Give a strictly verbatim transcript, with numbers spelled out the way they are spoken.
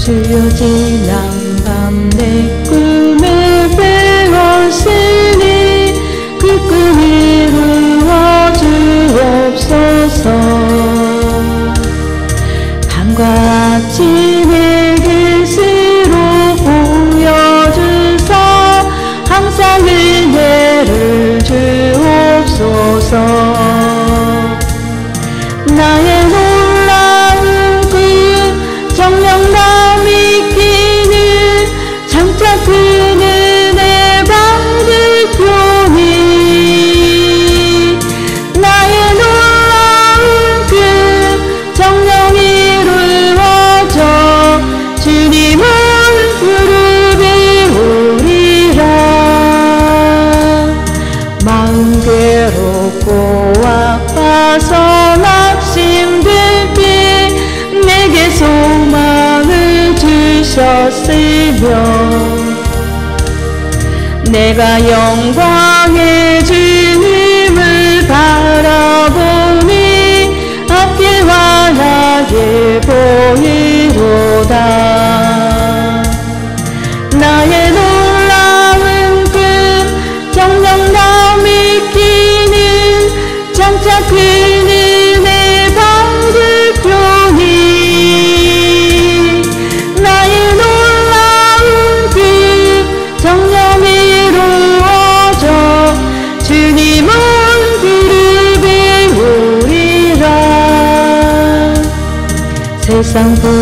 주여 지난 밤 내 꿈을 빼앗으니 그 꿈이 이루어 주옵소서. 밤과 아침의 계시로 보여주사 항상 은혜를 주옵소서. 나의 놀라운 그 정녕 나 믿기는 장차 그 은혜 받을 표니 나의 놀라운 그 정녕 이루어져 주님을 부르짖으리라. 마음 괴롭고 아파서 낙심될 때 내게 소망을 주셨으며 내가 영광의 주님을 바라보니 앞길 환하게 보이로다. 나의 놀라운 그 정녕 나 믿기는 장차 그 은혜 받을 표니 나의 놀라운 그 정녕 이루어져 주님을 부르짖으리라. 세상